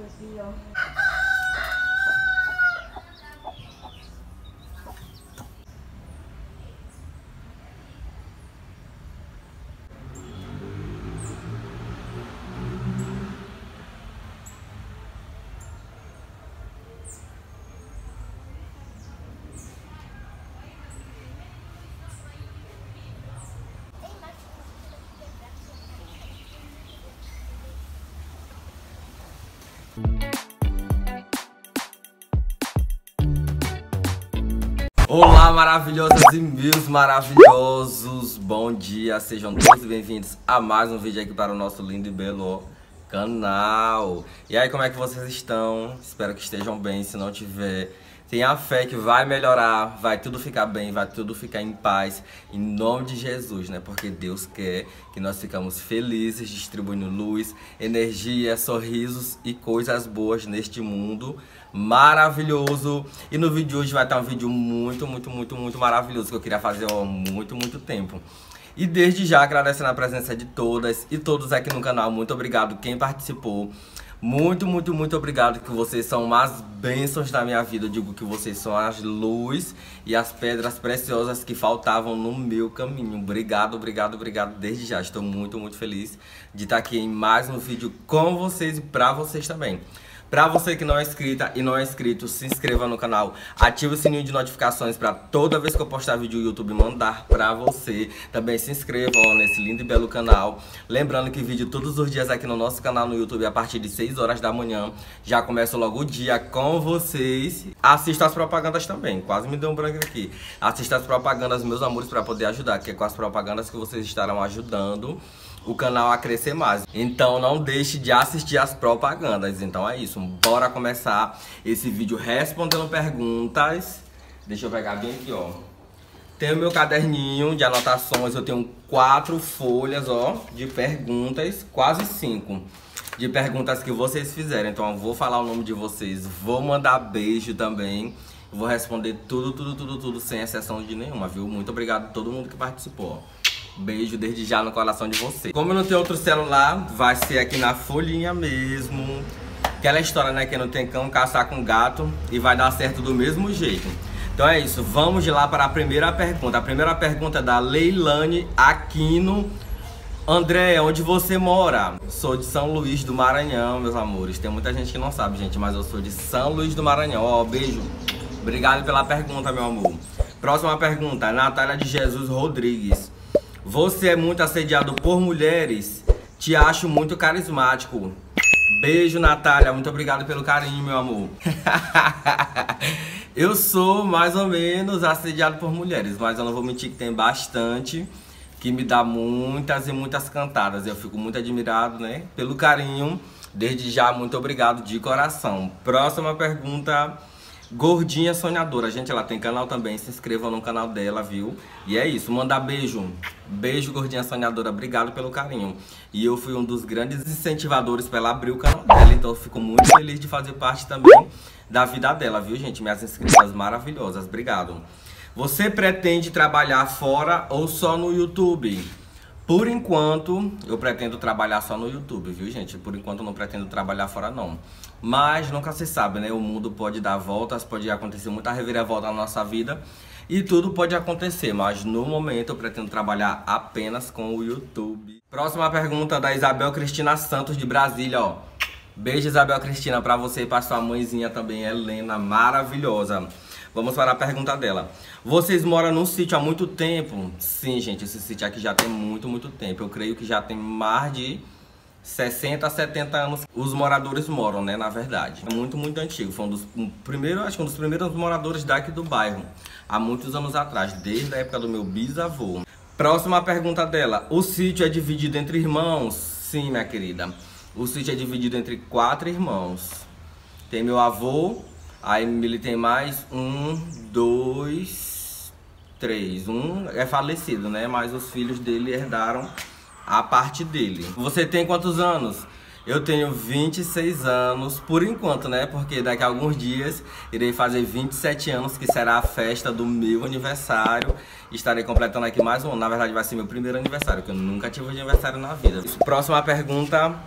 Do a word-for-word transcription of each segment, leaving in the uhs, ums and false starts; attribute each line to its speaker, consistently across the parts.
Speaker 1: aqui, ó.
Speaker 2: Olá, maravilhosas e meus maravilhosos, bom dia, sejam todos bem-vindos a mais um vídeo aqui para o nosso lindo e belo canal. E aí, como é que vocês estão? Espero que estejam bem. Se não tiver, tenha fé que vai melhorar, vai tudo ficar bem, vai tudo ficar em paz, em nome de Jesus, né? Porque Deus quer que nós ficamos felizes, distribuindo luz, energia, sorrisos e coisas boas neste mundo maravilhoso. E no vídeo de hoje vai estar um vídeo muito, muito, muito, muito maravilhoso que eu queria fazer há muito, muito tempo. E desde já agradecendo a presença de todas e todos aqui no canal. Muito obrigado quem participou. Muito, muito, muito obrigado, que vocês são umas bênçãos da minha vida. Eu digo que vocês são as luzes e as pedras preciosas que faltavam no meu caminho. Obrigado, obrigado, obrigado desde já. Estou muito, muito feliz de estar aqui em mais um vídeo com vocês e pra vocês também. Pra você que não é inscrita e não é inscrito, se inscreva no canal, ative o sininho de notificações pra toda vez que eu postar vídeo o YouTube mandar pra você. Também se inscreva ó, nesse lindo e belo canal. Lembrando que vídeo todos os dias aqui no nosso canal no YouTube a partir de seis horas da manhã. Já começa logo o dia com vocês. Assista as propagandas também, quase me deu um branco aqui. Assista as propagandas, meus amores, pra poder ajudar, que é com as propagandas que vocês estarão ajudando o canal a crescer mais. Então não deixe de assistir as propagandas. Então é isso, bora começar esse vídeo respondendo perguntas. Deixa eu pegar bem aqui, ó. Tenho meu caderninho de anotações. Eu tenho quatro folhas, ó, de perguntas, quase cinco, de perguntas que vocês fizeram. Então eu vou falar o nome de vocês, vou mandar beijo também, vou responder tudo, tudo, tudo, tudo, sem exceção de nenhuma, viu? Muito obrigado a todo mundo que participou. Beijo desde já no coração de vocês. Como eu não tenho outro celular, vai ser aqui na folhinha mesmo. Aquela história, né? Que não tem cão caçar com gato e vai dar certo do mesmo jeito. Então é isso, vamos de lá para a primeira pergunta. A primeira pergunta é da Leilane Aquino. André, onde você mora? Sou de São Luís do Maranhão, meus amores. Tem muita gente que não sabe, gente, mas eu sou de São Luís do Maranhão. Ó, beijo. Obrigado pela pergunta, meu amor. Próxima pergunta, Natália de Jesus Rodrigues. Você é muito assediado por mulheres? Te acho muito carismático. Beijo, Natália. Muito obrigado pelo carinho, meu amor. Eu sou mais ou menos assediado por mulheres, mas eu não vou mentir que tem bastante que me dá muitas e muitas cantadas. Eu fico muito admirado, né, pelo carinho. Desde já, muito obrigado de coração. Próxima pergunta. Gordinha Sonhadora, gente, ela tem canal também, se inscrevam no canal dela, viu? E é isso, mandar beijo. Beijo, Gordinha Sonhadora, obrigado pelo carinho. E eu fui um dos grandes incentivadores para ela abrir o canal dela, então eu fico muito feliz de fazer parte também da vida dela, viu, gente? Minhas inscritas maravilhosas, obrigado. Você pretende trabalhar fora ou só no YouTube? Por enquanto, eu pretendo trabalhar só no YouTube, viu, gente? Por enquanto eu não pretendo trabalhar fora, não. Mas nunca se sabe, né? O mundo pode dar voltas, pode acontecer muita reviravolta na nossa vida. E tudo pode acontecer, mas no momento eu pretendo trabalhar apenas com o YouTube. Próxima pergunta da Isabel Cristina Santos, de Brasília, ó. Beijo, Isabel Cristina, pra você e pra sua mãezinha também, Helena, maravilhosa. Vamos para a pergunta dela. Vocês moram num sítio há muito tempo? Sim, gente, esse sítio aqui já tem muito, muito tempo. Eu creio que já tem mais de sessenta, setenta anos os moradores moram, né, na verdade. É muito, muito antigo. Foi um dos um primeiro, acho que um dos primeiros moradores daqui do bairro, há muitos anos atrás, desde a época do meu bisavô. Próxima pergunta dela. O sítio é dividido entre irmãos? Sim, minha querida. O sítio é dividido entre quatro irmãos. Tem meu avô, aí ele tem mais um, dois, três. Um é falecido, né? Mas os filhos dele herdaram a parte dele. Você tem quantos anos? Eu tenho vinte e seis anos, por enquanto, né? Porque daqui a alguns dias irei fazer vinte e sete anos, que será a festa do meu aniversário. Estarei completando aqui mais um ano. Na verdade vai ser meu primeiro aniversário, que eu nunca tive aniversário na vida. Próxima pergunta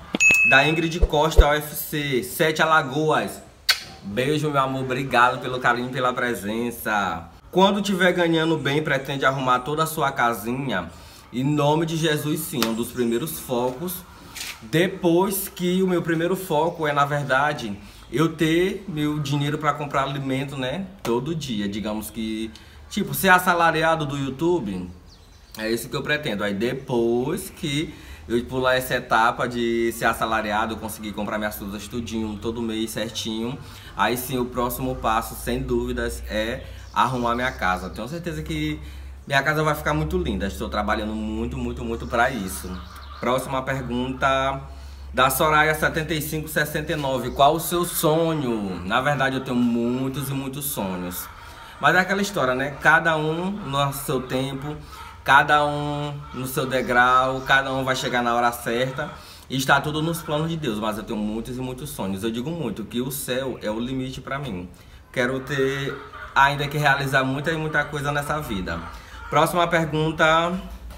Speaker 2: Da Ingrid Costa, U F C, Sete Alagoas. Beijo, meu amor, obrigado pelo carinho, pela presença. Quando tiver ganhando bem, pretende arrumar toda a sua casinha? Em nome de Jesus, sim, é um dos primeiros focos. Depois que o meu primeiro foco é, na verdade, eu ter meu dinheiro para comprar alimento, né? Todo dia, digamos que, tipo, ser assalariado do YouTube, é isso que eu pretendo. Aí depois que eu pular essa etapa de ser assalariado, conseguir comprar minhas coisas tudinho, todo mês certinho, aí sim o próximo passo, sem dúvidas, é arrumar minha casa. Tenho certeza que minha casa vai ficar muito linda. Estou trabalhando muito, muito, muito para isso. Próxima pergunta da Soraya setenta e cinco sessenta e nove. Qual o seu sonho? Na verdade eu tenho muitos e muitos sonhos. Mas é aquela história, né? Cada um no seu tempo, cada um no seu degrau, cada um vai chegar na hora certa e está tudo nos planos de Deus. Mas eu tenho muitos e muitos sonhos. Eu digo muito que o céu é o limite para mim. Quero ter ainda que realizar muita e muita coisa nessa vida. Próxima pergunta.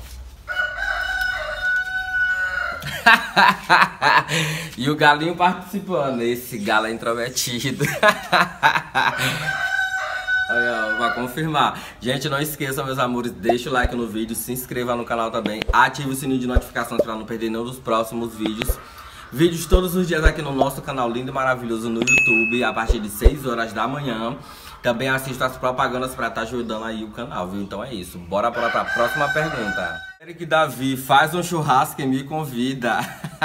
Speaker 2: E o galinho participando. Esse galo é intrometido. Olha, vai confirmar. Gente, não esqueçam, meus amores, deixa o like no vídeo, se inscreva no canal também, ative o sininho de notificações para não perder nenhum dos próximos vídeos. Vídeos todos os dias aqui no nosso canal lindo e maravilhoso no YouTube, a partir de seis horas da manhã. Também assista as propagandas para estar ajudando aí o canal, viu? Então é isso, bora para a próxima pergunta. Eric Davi, faz um churrasco e me convida.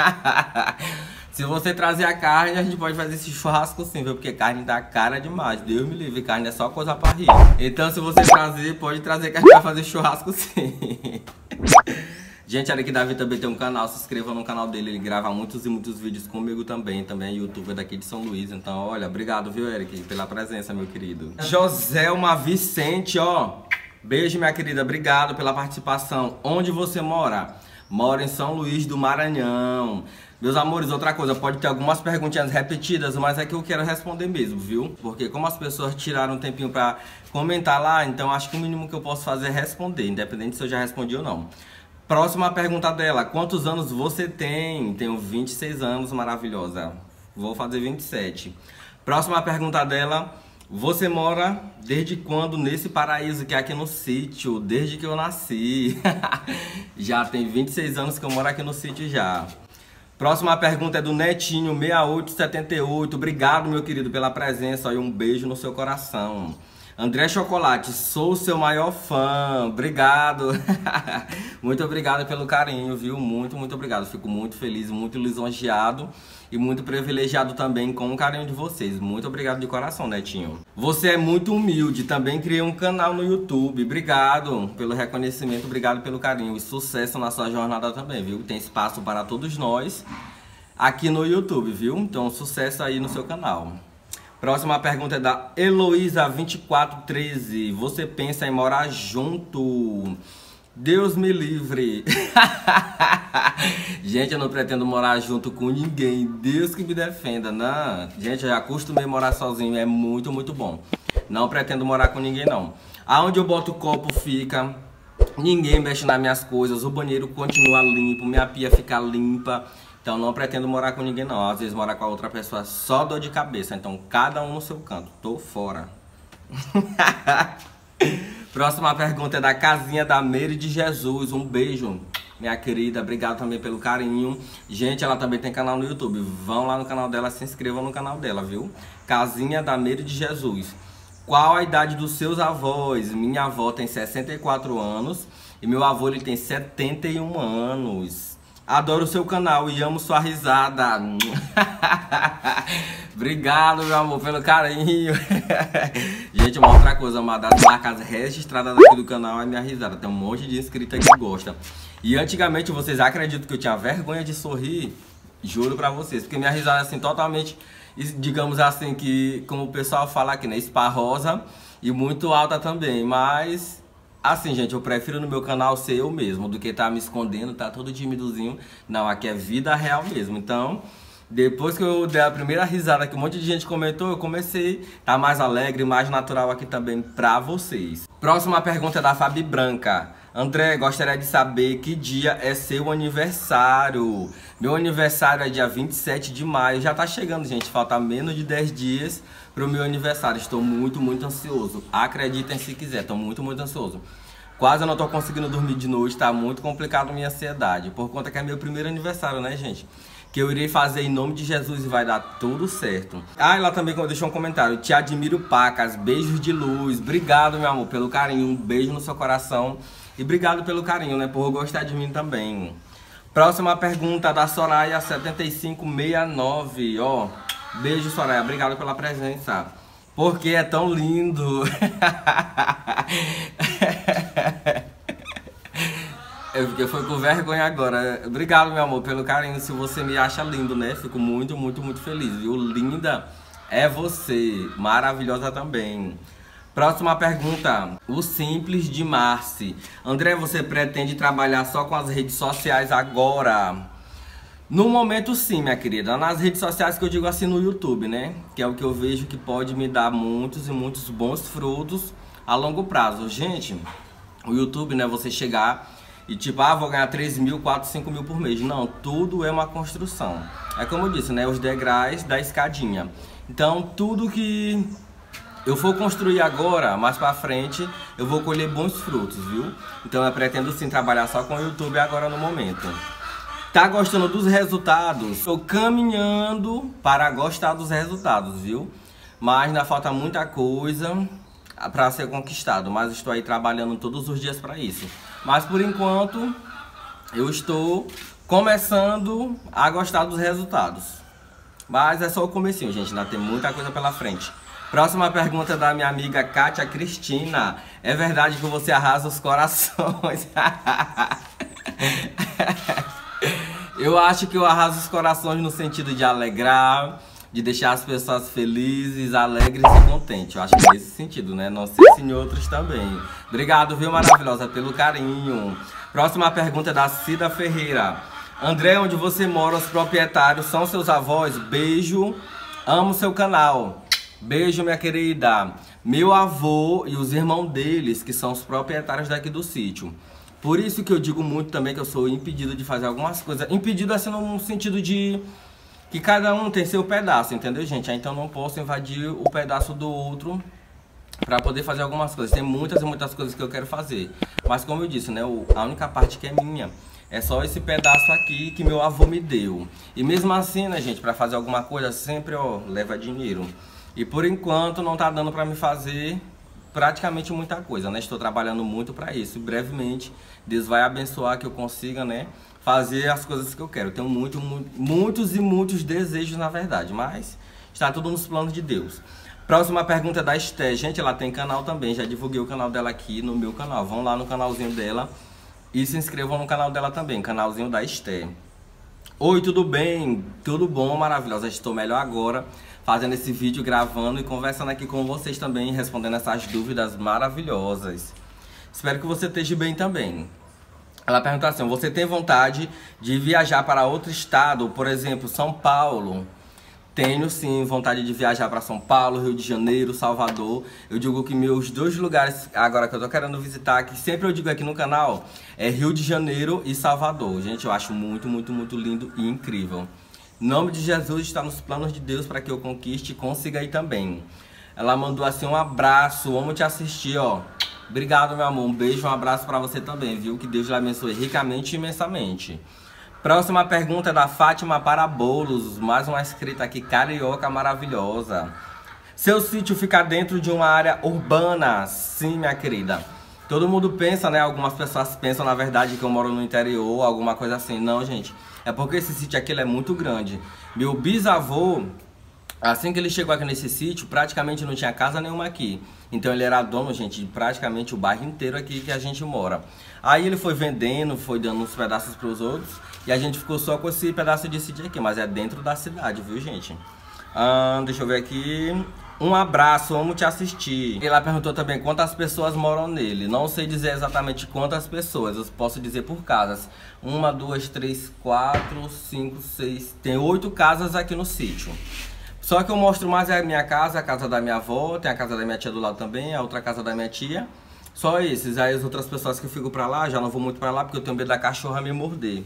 Speaker 2: Se você trazer a carne, a gente pode fazer esse churrasco sim, viu? Porque carne dá cara demais. Deus me livre, carne é só coisa pra rir. Então se você trazer, pode trazer que a gente vai fazer churrasco sim. Gente, Eric Davi também tem um canal, se inscreva no canal dele. Ele grava muitos e muitos vídeos comigo também. Também é youtuber daqui de São Luís. Então, olha, obrigado, viu, Eric, pela presença, meu querido. Joselma Vicente, ó. Beijo, minha querida, obrigado pela participação. Onde você mora? Moro em São Luís do Maranhão. Meus amores, outra coisa, pode ter algumas perguntinhas repetidas, mas é que eu quero responder mesmo, viu? Porque como as pessoas tiraram um tempinho pra comentar lá, então acho que o mínimo que eu posso fazer é responder, independente se eu já respondi ou não. Próxima pergunta dela, quantos anos você tem? Tenho vinte e seis anos, maravilhosa. Vou fazer vinte e sete. Próxima pergunta dela, você mora desde quando nesse paraíso que é aqui no sítio? Desde que eu nasci. Já tem vinte e seis anos que eu moro aqui no sítio já. Próxima pergunta é do Netinho seis oito sete oito. Obrigado, meu querido, pela presença e um beijo no seu coração. André Chocolate, sou o seu maior fã. Obrigado. Muito obrigado pelo carinho, viu? Muito, muito obrigado. Fico muito feliz, muito lisonjeado e muito privilegiado também com o carinho de vocês. Muito obrigado de coração, Netinho. Você é muito humilde. Também criei um canal no YouTube. Obrigado pelo reconhecimento, obrigado pelo carinho. E sucesso na sua jornada também, viu? Tem espaço para todos nós aqui no YouTube, viu? Então, sucesso aí no seu canal. Próxima pergunta é da Heloísa vinte e quatro treze. Você pensa em morar junto? Deus me livre. Gente, eu não pretendo morar junto com ninguém. Deus que me defenda, não. Gente, eu já acostumei a morar sozinho. É muito, muito bom. Não pretendo morar com ninguém, não. Aonde eu boto o copo fica. Ninguém mexe nas minhas coisas. O banheiro continua limpo. Minha pia fica limpa. Então não pretendo morar com ninguém não. Às vezes morar com a outra pessoa é só dor de cabeça. Então cada um no seu canto. Tô fora. Próxima pergunta é da Casinha da Meire de Jesus. Um beijo, minha querida. Obrigado também pelo carinho. Gente, ela também tem canal no YouTube. Vão lá no canal dela, se inscrevam no canal dela, viu? Casinha da Meire de Jesus. Qual a idade dos seus avós? Minha avó tem sessenta e quatro anos e meu avô ele tem setenta e um anos. Adoro o seu canal e amo sua risada. Obrigado, meu amor, pelo carinho. Gente, uma outra coisa, uma das marcas registradas aqui do canal é minha risada. Tem um monte de inscritos que gosta. E antigamente vocês acreditam que eu tinha vergonha de sorrir? Juro pra vocês, porque minha risada é assim totalmente, digamos assim, que como o pessoal fala aqui, né, esparrosa e muito alta também, mas assim, gente, eu prefiro no meu canal ser eu mesmo do que tá me escondendo, tá todo timidozinho. Não, aqui é vida real mesmo. Então, Depois que eu dei a primeira risada que um monte de gente comentou, eu comecei a estar mais alegre, mais natural aqui também pra vocês. Próxima pergunta é da Fabi Branca. André, gostaria de saber que dia é seu aniversário. Meu aniversário é dia vinte e sete de maio. Já tá chegando, gente. Falta menos de dez dias pro meu aniversário. Estou muito, muito ansioso. Acreditem se quiser, estou muito, muito ansioso. Quase eu não tô conseguindo dormir de noite, tá muito complicado a minha ansiedade. Por conta que é meu primeiro aniversário, né, gente? Que eu irei fazer em nome de Jesus e vai dar tudo certo. Ah, e lá também deixou um comentário. Te admiro, pacas. Beijos de luz. Obrigado, meu amor, pelo carinho. Um beijo no seu coração. E obrigado pelo carinho, né? Por gostar de mim também. Próxima pergunta da Soraya setenta e cinco sessenta e nove. Ó, beijo, Soraya. Obrigado pela presença. Por que é tão lindo? Eu fiquei foi com vergonha agora. Obrigado, meu amor, pelo carinho. Se você me acha lindo, né? Fico muito, muito, muito feliz, viu? Linda é você. Maravilhosa também. Próxima pergunta. O Simples de Marci. André, você pretende trabalhar só com as redes sociais agora? No momento, sim, minha querida. Nas redes sociais que eu digo assim, no YouTube, né? Que é o que eu vejo que pode me dar muitos e muitos bons frutos a longo prazo. Gente, o YouTube, né? Você chegar... E tipo, ah, vou ganhar três mil, quatro, cinco mil por mês. Não, tudo é uma construção. É como eu disse, né? Os degraus da escadinha. Então, tudo que eu for construir agora, mais pra frente, eu vou colher bons frutos, viu? Então, eu pretendo sim trabalhar só com o YouTube agora no momento. Tá gostando dos resultados? Estou caminhando para gostar dos resultados, viu? Mas ainda falta muita coisa para ser conquistado, mas estou aí trabalhando todos os dias para isso. Mas por enquanto eu estou começando a gostar dos resultados. Mas é só o comecinho, gente, ainda tem muita coisa pela frente. Próxima pergunta da minha amiga Kátia Cristina. É verdade que você arrasa os corações? Eu acho que eu arraso os corações no sentido de alegrar, de deixar as pessoas felizes, alegres e contentes. Eu acho que é nesse sentido, né? Não sei se em outros também. Obrigado, viu, maravilhosa, pelo carinho. Próxima pergunta é da Cida Ferreira. André, onde você mora, os proprietários são seus avós? Beijo, amo seu canal. Beijo, minha querida. Meu avô e os irmãos deles, que são os proprietários daqui do sítio. Por isso que eu digo muito também que eu sou impedido de fazer algumas coisas. Impedido assim no sentido de... que cada um tem seu pedaço, entendeu, gente? Então não posso invadir o pedaço do outro para poder fazer algumas coisas. Tem muitas e muitas coisas que eu quero fazer. Mas como eu disse, né? A única parte que é minha é só esse pedaço aqui que meu avô me deu. E mesmo assim, né, gente? Para fazer alguma coisa sempre, ó, leva dinheiro. E por enquanto não tá dando para me fazer praticamente muita coisa, né? Estou trabalhando muito para isso. E brevemente Deus vai abençoar que eu consiga, né? Fazer as coisas que eu quero. Eu tenho muito, muito, muitos e muitos desejos, na verdade, mas está tudo nos planos de Deus. Próxima pergunta é da Esté. Gente, ela tem canal também, já divulguei o canal dela aqui no meu canal. Vão lá no canalzinho dela e se inscrevam no canal dela também, canalzinho da Esté. Oi, tudo bem? Tudo bom, maravilhosa. Estou melhor agora, fazendo esse vídeo, gravando e conversando aqui com vocês também, respondendo essas dúvidas maravilhosas. Espero que você esteja bem também. Ela pergunta assim, você tem vontade de viajar para outro estado, por exemplo, São Paulo? Tenho sim vontade de viajar para São Paulo, Rio de Janeiro, Salvador. Eu digo que meus dois lugares agora que eu tô querendo visitar, que sempre eu digo aqui no canal, é Rio de Janeiro e Salvador. Gente, eu acho muito, muito, muito lindo e incrível. Em nome de Jesus, está nos planos de Deus para que eu conquiste e consiga aí também. Ela mandou assim, um abraço, vamos te assistir, ó. Obrigado, meu amor. Um beijo, um abraço pra você também, viu? Que Deus lhe abençoe ricamente e imensamente. Próxima pergunta é da Fátima para Bolos. Mais uma escrita aqui, carioca maravilhosa. Seu sítio fica dentro de uma área urbana? Sim, minha querida. Todo mundo pensa, né? Algumas pessoas pensam, na verdade, que eu moro no interior, alguma coisa assim. Não, gente. É porque esse sítio aqui é muito grande. Meu bisavô... Assim que ele chegou aqui nesse sítio, praticamente não tinha casa nenhuma aqui. Então ele era dono, gente, de praticamente o bairro inteiro aqui que a gente mora. Aí ele foi vendendo, foi dando uns pedaços para os outros. E a gente ficou só com esse pedaço de sítio aqui, mas é dentro da cidade, viu, gente? Ah, deixa eu ver aqui. Um abraço, amo te assistir. Ela perguntou também quantas pessoas moram nele. Não sei dizer exatamente quantas pessoas, eu posso dizer por casas. Uma, duas, três, quatro, cinco, seis. Tem oito casas aqui no sítio. Só que eu mostro mais a minha casa, a casa da minha avó, tem a casa da minha tia do lado também, a outra casa da minha tia. Só esses. Aí as outras pessoas que eu fico pra lá, já não vou muito pra lá porque eu tenho medo da cachorra me morder.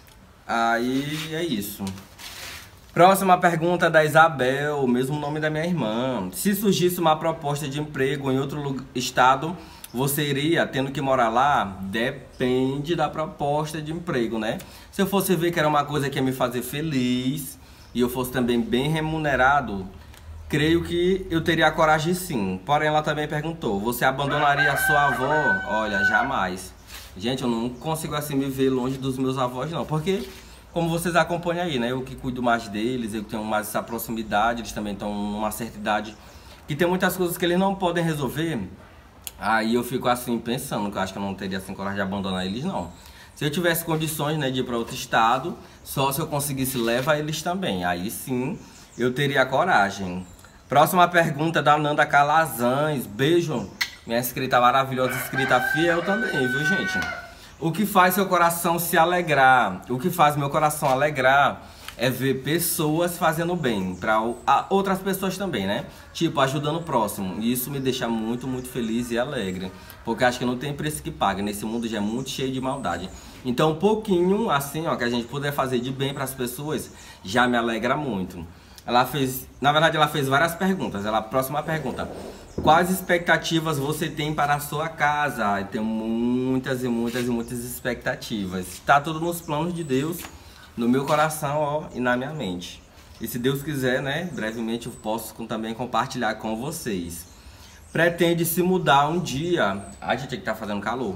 Speaker 2: Aí é isso. Próxima pergunta da Isabel, o mesmo nome da minha irmã. Se surgisse uma proposta de emprego em outro estado, você iria tendo que morar lá? Depende da proposta de emprego, né? Se eu fosse ver que era uma coisa que ia me fazer feliz e eu fosse também bem remunerado, creio que eu teria a coragem sim. Porém, ela também perguntou, você abandonaria a sua avó? Olha, jamais. Gente, eu não consigo assim me ver longe dos meus avós não, porque... Como vocês acompanham aí, né? Eu que cuido mais deles, eu tenho mais essa proximidade, eles também estão numa certa idade que tem muitas coisas que eles não podem resolver. Aí eu fico assim pensando, que eu acho que eu não teria assim coragem de abandonar eles não. Se eu tivesse condições, né, de ir para outro estado, só se eu conseguisse levar eles também. Aí sim, eu teria coragem. Próxima pergunta da Nanda Calazans. Beijo, minha inscrita maravilhosa, inscrita fiel também, viu, gente? O que faz seu coração se alegrar? O que faz meu coração alegrar é ver pessoas fazendo bem para outras pessoas também, né? Tipo, ajudando o próximo. E isso me deixa muito, muito feliz e alegre. Porque acho que não tem preço que pague. Nesse mundo já é muito cheio de maldade. Então, um pouquinho, assim, ó, que a gente puder fazer de bem para as pessoas, já me alegra muito. Ela fez, na verdade, ela fez várias perguntas. Ela, próxima pergunta. Quais expectativas você tem para a sua casa? Eu tenho muitas e muitas e muitas expectativas. Está tudo nos planos de Deus, no meu coração, ó, e na minha mente. E se Deus quiser, né, brevemente eu posso também compartilhar com vocês. Pretende se mudar um dia? A gente aqui tá fazendo calor.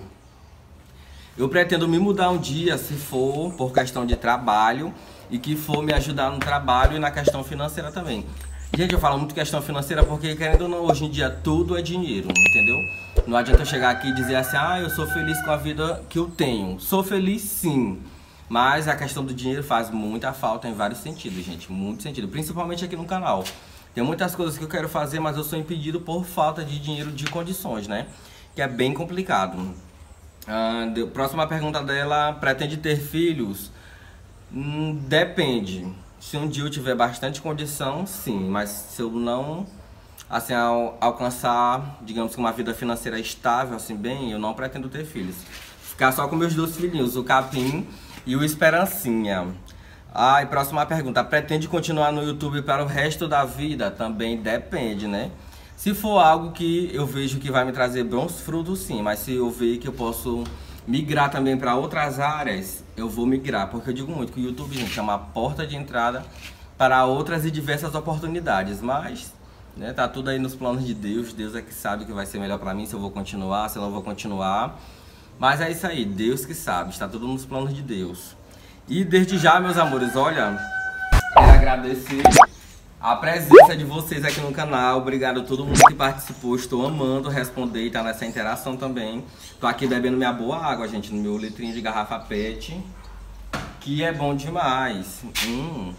Speaker 2: Eu pretendo me mudar um dia, se for por questão de trabalho e que for me ajudar no trabalho e na questão financeira também. Gente, eu falo muito questão financeira porque, querendo ou não, hoje em dia tudo é dinheiro, entendeu? Não adianta eu chegar aqui e dizer assim, ah, eu sou feliz com a vida que eu tenho. Sou feliz sim, mas a questão do dinheiro faz muita falta em vários sentidos, gente, muito sentido, principalmente aqui no canal. Tem muitas coisas que eu quero fazer, mas eu sou impedido por falta de dinheiro, de condições, né? Que é bem complicado. Ah, próxima pergunta dela, pretende ter filhos? Hum, depende. Se um dia eu tiver bastante condição, sim. Mas se eu não, assim, ao, alcançar, digamos que uma vida financeira estável, assim, bem, eu não pretendo ter filhos. Ficar só com meus dois filhinhos, o Capim e o Esperancinha. Ah, e próxima pergunta. Pretende continuar no YouTube para o resto da vida? Também depende, né? Se for algo que eu vejo que vai me trazer bons frutos, sim. Mas se eu ver que eu posso migrar também para outras áreas, eu vou migrar. Porque eu digo muito que o YouTube, gente, é uma porta de entrada para outras e diversas oportunidades. Mas, né, tá tudo aí nos planos de Deus. Deus é que sabe o que vai ser melhor para mim, se eu vou continuar, se eu não vou continuar. Mas é isso aí, Deus que sabe. Está tudo nos planos de Deus. E desde já, meus amores, olha, quero agradecer a presença de vocês aqui no canal. Obrigado a todo mundo que participou. Estou amando responder e tá nessa interação também. Tô aqui bebendo minha boa água, gente, no meu litrinho de garrafa pet, que é bom demais. Hum.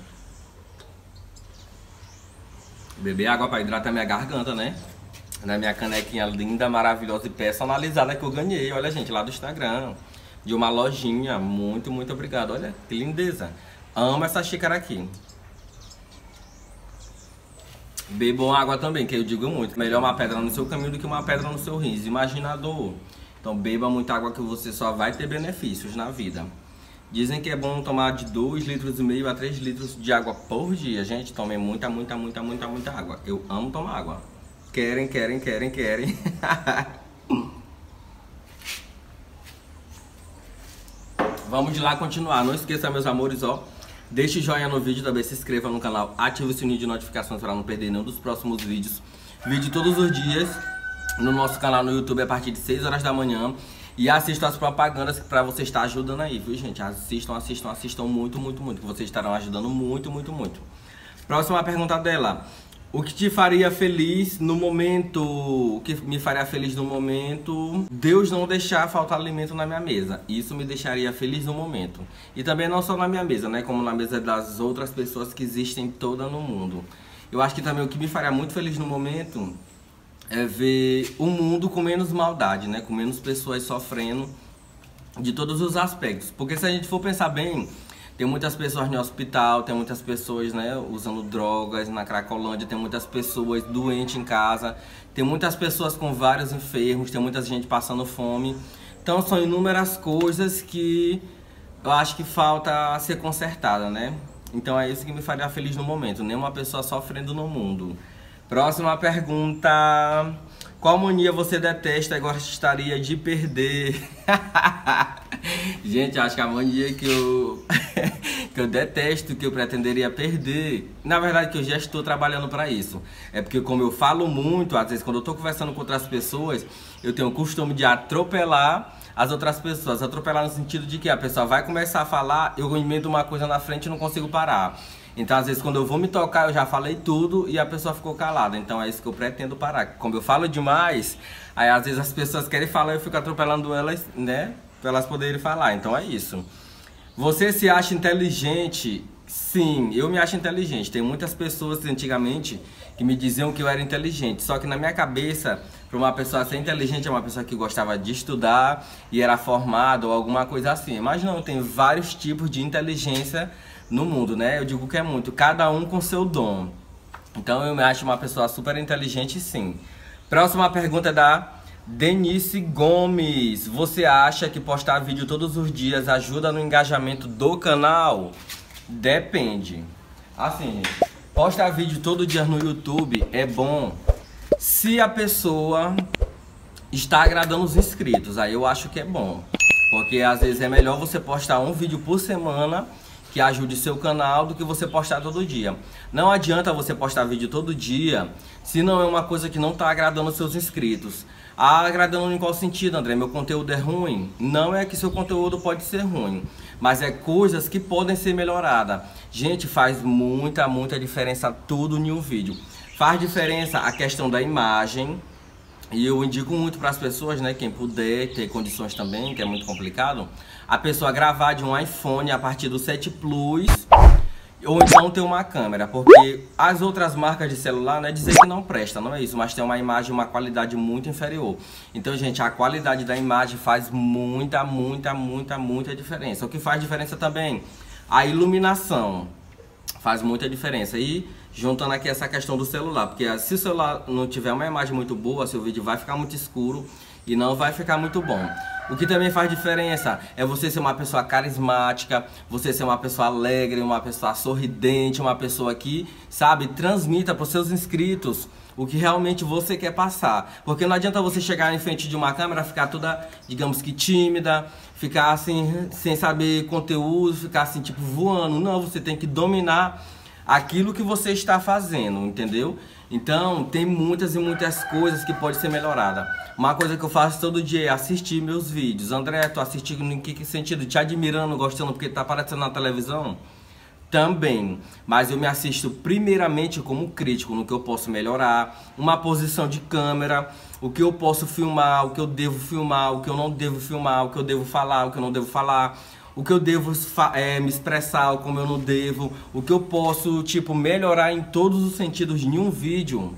Speaker 2: Beber água para hidratar minha garganta, né? Na minha canequinha linda, maravilhosa e personalizada que eu ganhei, olha, gente, lá do Instagram, de uma lojinha. Muito, muito obrigado. Olha que lindeza. Amo essa xícara aqui. Bebam água também, que eu digo muito. Melhor uma pedra no seu caminho do que uma pedra no seu rins. Imaginador. Então beba muita água que você só vai ter benefícios na vida. Dizem que é bom tomar de dois litros e meio a três litros de água por dia. Gente, tomem muita, muita, muita, muita, muita água. Eu amo tomar água. Querem, querem, querem, querem. Vamos de lá continuar. Não esqueça, meus amores, ó. Deixe joinha no vídeo, também se inscreva no canal, ative o sininho de notificações para não perder nenhum dos próximos vídeos. Vídeo todos os dias no nosso canal no YouTube a partir de seis horas da manhã. E assistam as propagandas para você estar ajudando aí, viu, gente? Assistam, assistam, assistam muito, muito, muito, que vocês estarão ajudando muito, muito, muito. Próxima pergunta dela. O que te faria feliz no momento, o que me faria feliz no momento, Deus não deixar faltar alimento na minha mesa. Isso me deixaria feliz no momento. E também não só na minha mesa, né? Como na mesa das outras pessoas que existem toda no mundo. eu acho que também o que me faria muito feliz no momento é ver o mundo com menos maldade, né? Com menos pessoas sofrendo de todos os aspectos. Porque se a gente for pensar bem, tem muitas pessoas no hospital, tem muitas pessoas, né, usando drogas na Cracolândia, tem muitas pessoas doentes em casa, tem muitas pessoas com vários enfermos, tem muita gente passando fome. Então são inúmeras coisas que eu acho que falta ser consertada, né? Então é isso que me faria feliz no momento, nenhuma pessoa sofrendo no mundo. Próxima pergunta. Qual mania você detesta e gostaria de perder? Gente, acho que a mania que eu, que eu detesto, que eu pretenderia perder, na verdade que eu já estou trabalhando para isso. É porque como eu falo muito, às vezes quando eu estou conversando com outras pessoas, eu tenho o costume de atropelar as outras pessoas. Atropelar no sentido de que a pessoa vai começar a falar, eu emendo uma coisa na frente e não consigo parar. Então, às vezes, quando eu vou me tocar, eu já falei tudo e a pessoa ficou calada. Então, é isso que eu pretendo parar. Como eu falo demais, aí às vezes as pessoas querem falar e eu fico atropelando elas, né? Para elas poderem falar. Então, é isso. Você se acha inteligente? Sim, eu me acho inteligente. Tem muitas pessoas, antigamente, que me diziam que eu era inteligente. Só que na minha cabeça, para uma pessoa ser inteligente, é uma pessoa que gostava de estudar e era formada ou alguma coisa assim. Mas não, tem vários tipos de inteligência no mundo, né? Eu digo que é muito, cada um com seu dom. Então eu me acho uma pessoa super inteligente, sim. Próxima pergunta é da Denise Gomes. Você acha que postar vídeo todos os dias ajuda no engajamento do canal? Depende. Assim, gente, postar vídeo todo dia no YouTube é bom se a pessoa está agradando os inscritos. Aí eu acho que é bom, porque às vezes é melhor você postar um vídeo por semana que ajude seu canal do que você postar todo dia. Não adianta você postar vídeo todo dia se não é uma coisa que não está agradando os seus inscritos. Ah, agradando em qual sentido, André? Meu conteúdo é ruim? Não é que seu conteúdo pode ser ruim, mas é coisas que podem ser melhoradas. Gente, faz muita, muita diferença tudo em um vídeo. Faz diferença a questão da imagem. E eu indico muito para as pessoas, né, quem puder, ter condições também, que é muito complicado, a pessoa gravar de um iPhone a partir do sete Plus, ou então ter uma câmera, porque as outras marcas de celular, não é dizer que não presta, não é isso, mas tem uma imagem, uma qualidade muito inferior. Então, gente, a qualidade da imagem faz muita, muita, muita, muita diferença. O que faz diferença também, a iluminação faz muita diferença. E juntando aqui essa questão do celular, porque se o celular não tiver uma imagem muito boa, seu vídeo vai ficar muito escuro e não vai ficar muito bom. O que também faz diferença é você ser uma pessoa carismática, você ser uma pessoa alegre, uma pessoa sorridente, uma pessoa que, sabe, transmita para os seus inscritos o que realmente você quer passar. Porque não adianta você chegar em frente de uma câmera, ficar toda, digamos que tímida, ficar assim, sem saber conteúdo, ficar assim, tipo, voando. Não, você tem que dominar aquilo que você está fazendo, entendeu? Então, tem muitas e muitas coisas que podem ser melhoradas. Uma coisa que eu faço todo dia é assistir meus vídeos. André, tô assistindo em que sentido? Te admirando, gostando porque tá aparecendo na televisão? Também. Mas eu me assisto primeiramente como crítico, no que eu posso melhorar, uma posição de câmera, o que eu posso filmar, o que eu devo filmar, o que eu não devo filmar, o que eu devo falar, o que eu não devo falar, o que eu devo é, me expressar, como eu não devo, o que eu posso, tipo, melhorar em todos os sentidos de um vídeo.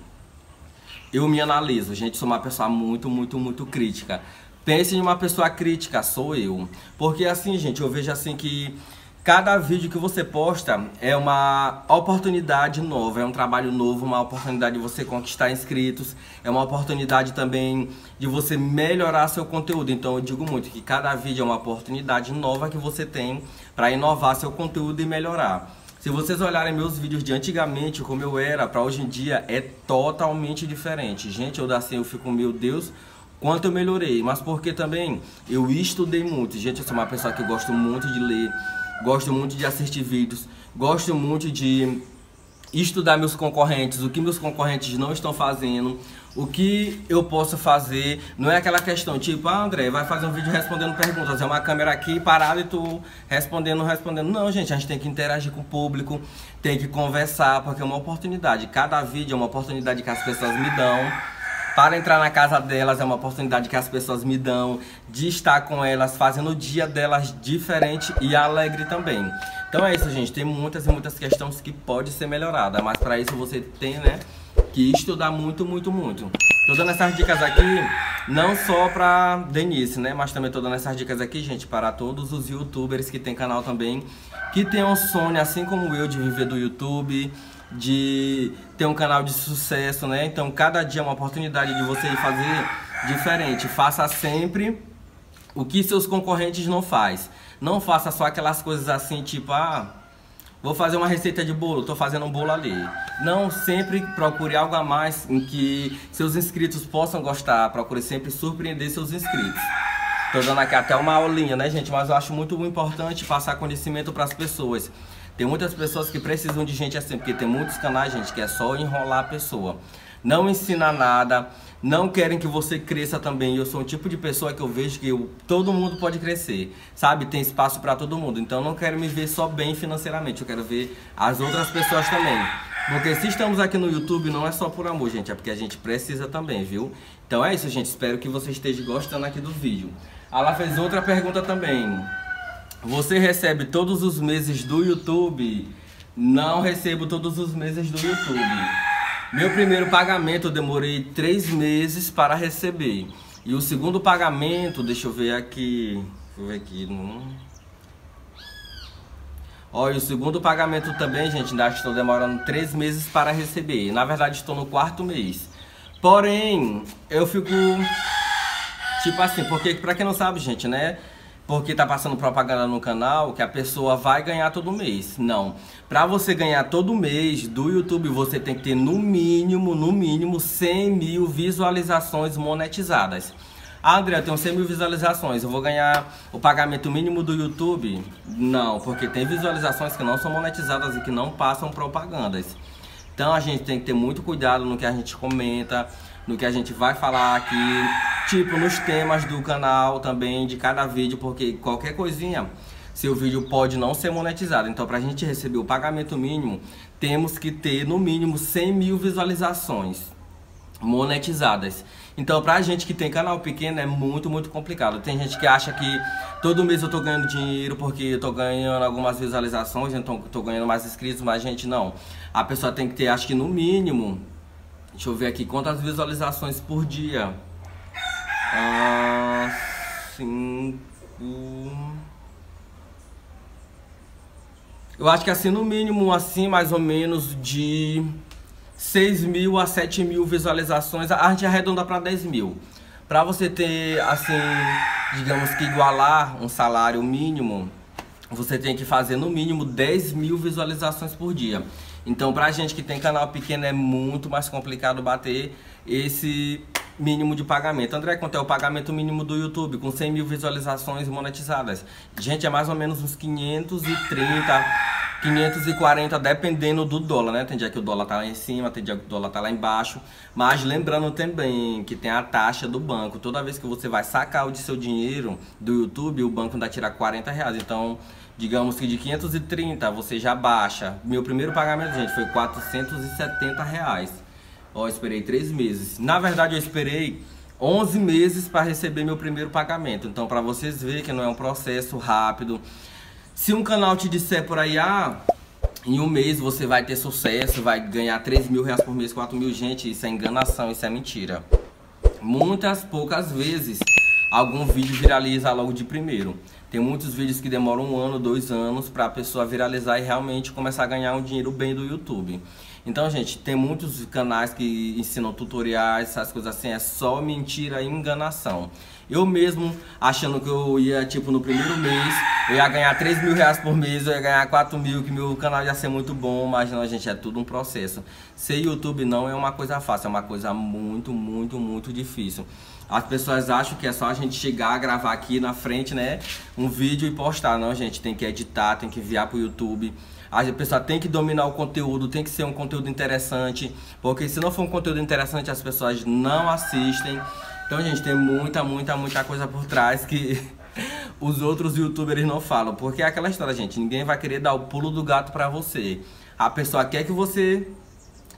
Speaker 2: Eu me analiso, gente, sou uma pessoa muito, muito, muito crítica. Pense em uma pessoa crítica, sou eu. Porque assim, gente, eu vejo assim que cada vídeo que você posta é uma oportunidade nova, é um trabalho novo, uma oportunidade de você conquistar inscritos, é uma oportunidade também de você melhorar seu conteúdo. Então eu digo muito que cada vídeo é uma oportunidade nova que você tem para inovar seu conteúdo e melhorar. Se vocês olharem meus vídeos de antigamente, como eu era, para hoje em dia, é totalmente diferente. Gente, eu assim, eu fico, meu Deus, quanto eu melhorei. Mas porque também eu estudei muito. Gente, eu sou uma pessoa que gosto muito de ler, gosto muito de assistir vídeos, gosto muito de estudar meus concorrentes, o que meus concorrentes não estão fazendo, o que eu posso fazer. Não é aquela questão tipo, ah, André, vai fazer um vídeo respondendo perguntas, é uma câmera aqui parada e tu respondendo, respondendo. Não, gente, a gente tem que interagir com o público, tem que conversar, porque é uma oportunidade. Cada vídeo é uma oportunidade que as pessoas me dão para entrar na casa delas, é uma oportunidade que as pessoas me dão de estar com elas, fazendo o dia delas diferente e alegre também. Então é isso, gente, tem muitas e muitas questões que pode ser melhorada, mas para isso você tem, né, que estudar muito, muito, muito. Tô dando essas dicas aqui, não só pra Denise, né, mas também tô dando essas dicas aqui, gente, para todos os youtubers que tem canal também, que tem um sonho, assim como eu, de viver do YouTube, de ter um canal de sucesso, né? Então cada dia é uma oportunidade de você ir fazer diferente. Faça sempre o que seus concorrentes não faz. Não faça só aquelas coisas assim, tipo, ah, vou fazer uma receita de bolo, tô fazendo um bolo ali. Não, sempre procure algo a mais em que seus inscritos possam gostar. Procure sempre surpreender seus inscritos. Tô dando aqui até uma aulinha, né, gente? Mas eu acho muito importante passar conhecimento para as pessoas. Tem muitas pessoas que precisam de gente assim, porque tem muitos canais, gente, que é só enrolar a pessoa. Não ensina nada, não querem que você cresça também. Eu sou um tipo de pessoa que eu vejo que eu, todo mundo pode crescer, sabe? Tem espaço para todo mundo. Então eu não quero me ver só bem financeiramente, eu quero ver as outras pessoas também. Porque se estamos aqui no YouTube, não é só por amor, gente, é porque a gente precisa também, viu? Então é isso, gente, espero que você esteja gostando aqui do vídeo. Ela fez outra pergunta também. Você recebe todos os meses do YouTube? Não recebo todos os meses do YouTube. Meu primeiro pagamento eu demorei três meses para receber. E o segundo pagamento, deixa eu ver aqui. Deixa eu ver aqui. Não... Olha, o segundo pagamento também, gente, ainda estou demorando três meses para receber. Na verdade, estou no quarto mês. Porém, eu fico... Tipo assim, porque pra quem não sabe, gente, né? Porque tá passando propaganda no canal que a pessoa vai ganhar todo mês. Não. Pra você ganhar todo mês do YouTube, você tem que ter no mínimo, no mínimo, cem mil visualizações monetizadas. Ah, André, eu tenho cem mil visualizações, eu vou ganhar o pagamento mínimo do YouTube? Não, porque tem visualizações que não são monetizadas e que não passam propagandas. Então a gente tem que ter muito cuidado no que a gente comenta, no que a gente vai falar aqui, tipo nos temas do canal também, de cada vídeo, porque qualquer coisinha, seu vídeo pode não ser monetizado. Então pra gente receber o pagamento mínimo, temos que ter no mínimo cem mil visualizações monetizadas. Então pra gente que tem canal pequeno é muito, muito complicado. Tem gente que acha que todo mês eu tô ganhando dinheiro porque eu tô ganhando algumas visualizações, então tô ganhando mais inscritos, mas gente, não. A pessoa tem que ter, acho que no mínimo, deixa eu ver aqui, quantas visualizações por dia? Ah, cinco... Eu acho que assim, no mínimo, assim, mais ou menos de seis mil a sete mil visualizações, a gente arredonda para dez mil. Para você ter, assim, digamos que igualar um salário mínimo, você tem que fazer no mínimo dez mil visualizações por dia. Então, pra gente que tem canal pequeno, é muito mais complicado bater esse mínimo de pagamento. André, quanto é o pagamento mínimo do YouTube com cem mil visualizações monetizadas? Gente, é mais ou menos uns quinhentos e trinta, quinhentos e quarenta, dependendo do dólar, né? Tem dia que o dólar tá lá em cima, tem dia que o dólar tá lá embaixo. Mas lembrando também que tem a taxa do banco. Toda vez que você vai sacar o de seu dinheiro do YouTube, o banco ainda tira quarenta reais. Então, digamos que de quinhentos e trinta você já baixa. Meu primeiro pagamento, gente, foi quatrocentos e setenta reais. Ó, eu esperei três meses. Na verdade, eu esperei onze meses para receber meu primeiro pagamento. Então, para vocês verem que não é um processo rápido. Se um canal te disser por aí, ah, em um mês você vai ter sucesso, vai ganhar três mil reais por mês, quatro mil, gente, isso é enganação, isso é mentira. Muitas, poucas vezes, algum vídeo viraliza logo de primeiro. Tem muitos vídeos que demoram um ano, dois anos para a pessoa viralizar e realmente começar a ganhar um dinheiro bem do YouTube. Então, gente, tem muitos canais que ensinam tutoriais, essas coisas assim, é só mentira e enganação. Eu mesmo, achando que eu ia, tipo, no primeiro mês, eu ia ganhar três mil reais por mês, eu ia ganhar quatro mil, que meu canal ia ser muito bom, mas não, gente, é tudo um processo. Ser YouTube não é uma coisa fácil, é uma coisa muito, muito, muito difícil. As pessoas acham que é só a gente chegar, gravar aqui na frente, né, um vídeo e postar. Não, gente, tem que editar, tem que enviar pro YouTube. A pessoa tem que dominar o conteúdo, tem que ser um conteúdo interessante, porque se não for um conteúdo interessante, as pessoas não assistem. Então, gente, tem muita, muita, muita coisa por trás que os outros youtubers não falam. Porque é aquela história, gente, ninguém vai querer dar o pulo do gato pra você. A pessoa quer que você,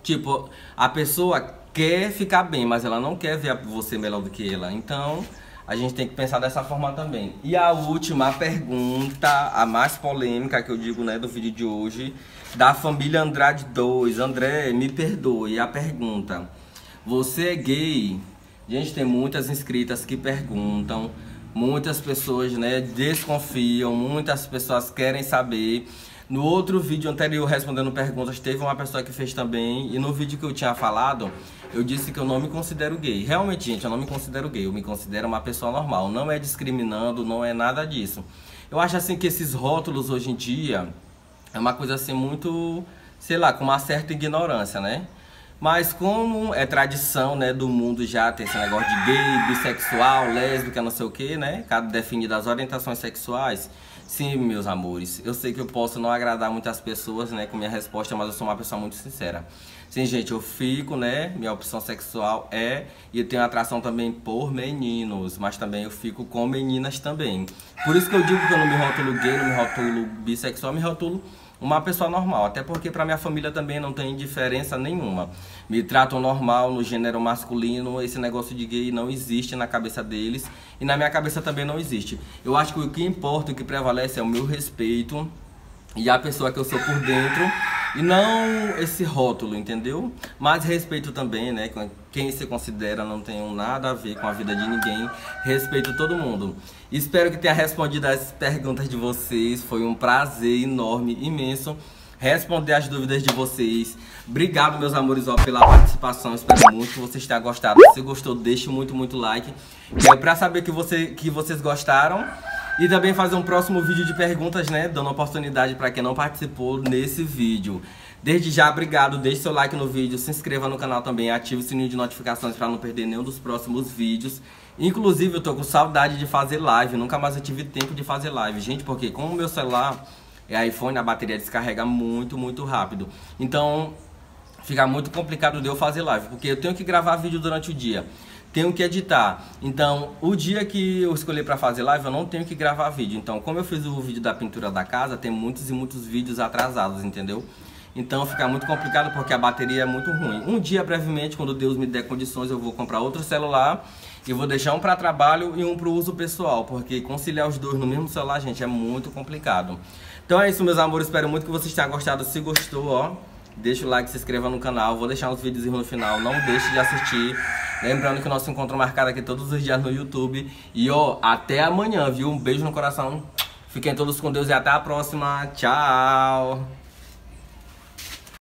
Speaker 2: Tipo, a pessoa quer ficar bem, mas ela não quer ver você melhor do que ela. Então, a gente tem que pensar dessa forma também. E a última pergunta, a mais polêmica que eu digo, né, do vídeo de hoje, da família Andrade dois. André, me perdoe, a pergunta: você é gay? Gente, tem muitas inscritas que perguntam, muitas pessoas, né, desconfiam, muitas pessoas querem saber. No outro vídeo anterior, respondendo perguntas, teve uma pessoa que fez também. E no vídeo que eu tinha falado, eu disse que eu não me considero gay. Realmente, gente, eu não me considero gay. Eu me considero uma pessoa normal. Não é discriminando, não é nada disso. Eu acho assim que esses rótulos hoje em dia é uma coisa assim muito, sei lá, com uma certa ignorância, né? Mas como é tradição, né, do mundo já ter esse negócio de gay, bissexual, lésbica, não sei o que, né? Cada definido as orientações sexuais. Sim, meus amores, eu sei que eu posso não agradar muitas pessoas, né, com minha resposta, mas eu sou uma pessoa muito sincera. Sim, gente, eu fico, né, minha opção sexual é, e eu tenho atração também por meninos, mas também eu fico com meninas também. Por isso que eu digo que eu não me rotulo gay, não me rotulo bissexual, me rotulo uma pessoa normal, até porque pra minha família também não tem diferença nenhuma. Me tratam normal no gênero masculino, esse negócio de gay não existe na cabeça deles e na minha cabeça também não existe. Eu acho que o que importa, o que prevalece é o meu respeito e a pessoa que eu sou por dentro e não esse rótulo, entendeu? Mas respeito também, né? Quem se considera, não tem nada a ver com a vida de ninguém. Respeito todo mundo. Espero que tenha respondido as perguntas de vocês. Foi um prazer enorme, imenso responder as dúvidas de vocês. Obrigado, meus amores, ó, pela participação. Espero muito que vocês tenham gostado. Se gostou, deixe muito, muito like. É pra saber que, você, que vocês gostaram. E também fazer um próximo vídeo de perguntas, né? Dando oportunidade para quem não participou nesse vídeo. Desde já, obrigado. Deixe seu like no vídeo, se inscreva no canal também, ative o sininho de notificações para não perder nenhum dos próximos vídeos. Inclusive, eu tô com saudade de fazer live. Nunca mais eu tive tempo de fazer live, gente, porque como o meu celular é iPhone, a bateria descarrega muito, muito rápido. Então, fica muito complicado de eu fazer live, porque eu tenho que gravar vídeo durante o dia. Tenho que editar. Então, o dia que eu escolhi para fazer live, eu não tenho que gravar vídeo. Então, como eu fiz o vídeo da pintura da casa, tem muitos e muitos vídeos atrasados, entendeu? Então, fica muito complicado porque a bateria é muito ruim. Um dia, brevemente, quando Deus me der condições, eu vou comprar outro celular e vou deixar um para trabalho e um para o uso pessoal, porque conciliar os dois no mesmo celular, gente, é muito complicado. Então é isso, meus amores. Espero muito que vocês tenham gostado. Se gostou, ó, deixa o like, se inscreva no canal. Vou deixar uns vídeos no final. Não deixe de assistir. Lembrando que o nosso encontro é marcado aqui todos os dias no YouTube. E ó, até amanhã, viu? Um beijo no coração. Fiquem todos com Deus e até a próxima. Tchau!